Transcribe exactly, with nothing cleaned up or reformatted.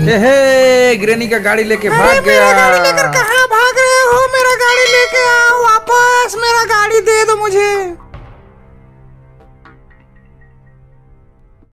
हे granny का गाड़ी लेके भाग मेरा गया। गाड़ी लेकर कहाँ भाग रहे हो? मेरा गाड़ी लेके आओ,